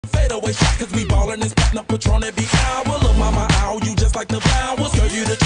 Fade away shot, cause we ballin' and spittin' up Patron every hour. Look, mama, ow, you just like the flowers. Girl, you the